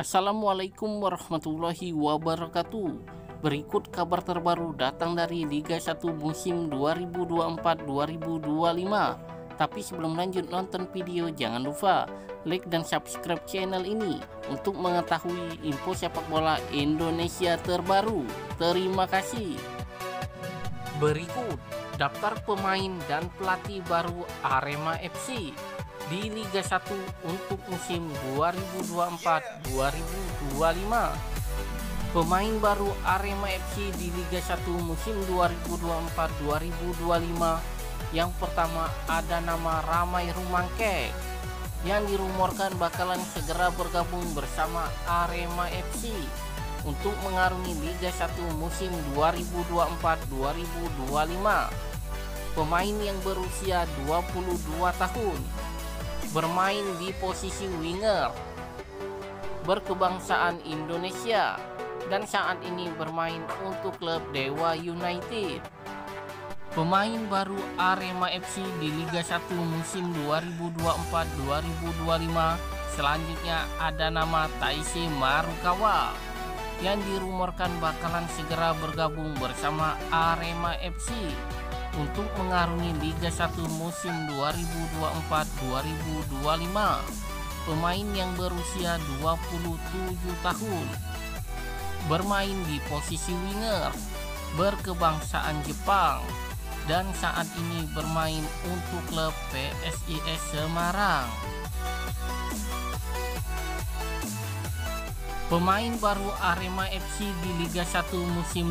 Assalamualaikum warahmatullahi wabarakatuh. Berikut kabar terbaru datang dari Liga 1 musim 2024-2025. Tapi sebelum lanjut nonton video, jangan lupa like dan subscribe channel ini untuk mengetahui info sepak bola Indonesia terbaru. Terima kasih. Berikut daftar pemain dan pelatih baru Arema FC di Liga 1 untuk musim 2024-2025. Pemain baru Arema FC di Liga 1 musim 2024-2025. Yang pertama ada nama Ramai Rumangke yang dirumorkan bakalan segera bergabung bersama Arema FC untuk mengarungi Liga 1 musim 2024-2025. Pemain yang berusia 22 tahun, bermain di posisi winger, berkebangsaan Indonesia, dan saat ini bermain untuk klub Dewa United. Pemain baru Arema FC di Liga 1 musim 2024-2025 selanjutnya ada nama Taisy Marukawa yang dirumorkan bakalan segera bergabung bersama Arema FC untuk mengarungi Liga 1 musim 2024-2025. Pemain yang berusia 27 tahun, bermain di posisi winger, berkebangsaan Jepang, dan saat ini bermain untuk klub PSIS Semarang. Pemain baru Arema FC di Liga 1 musim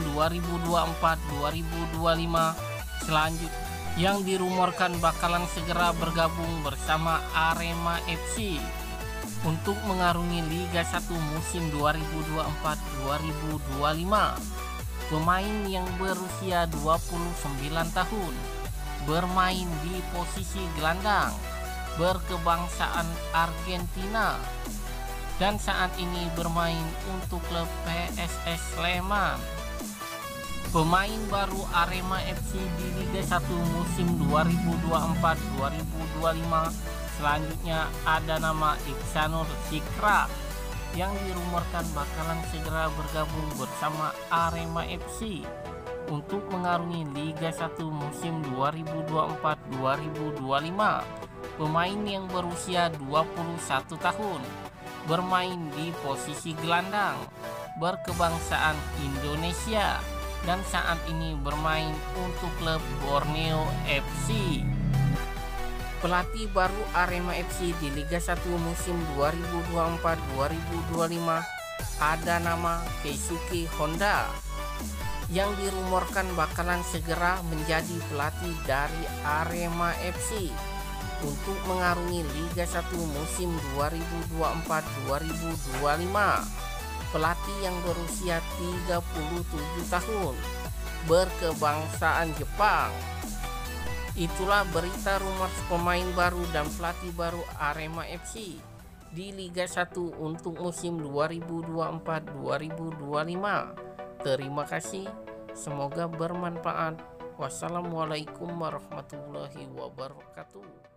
2024-2025 selanjutnya yang dirumorkan bakalan segera bergabung bersama Arema FC untuk mengarungi Liga 1 musim 2024-2025. Pemain yang berusia 29 tahun, bermain di posisi gelandang, berkebangsaan Argentina, dan saat ini bermain untuk klub PSS Sleman. Pemain baru Arema FC di Liga 1 musim 2024-2025 selanjutnya ada nama Iksanur Fikra yang dirumorkan bakalan segera bergabung bersama Arema FC untuk mengarungi Liga 1 musim 2024-2025. Pemain yang berusia 21 tahun, bermain di posisi gelandang, berkebangsaan Indonesia, dan saat ini bermain untuk klub Borneo FC. Pelatih baru Arema FC di Liga 1 musim 2024-2025 ada nama Keisuke Honda yang dirumorkan bakalan segera menjadi pelatih dari Arema FC untuk mengarungi Liga 1 musim 2024-2025. Pelatih yang berusia 37 tahun, berkebangsaan Jepang. Itulah berita rumor pemain baru dan pelatih baru Arema FC di Liga 1 untuk musim 2024-2025. Terima kasih, semoga bermanfaat. Wassalamualaikum warahmatullahi wabarakatuh.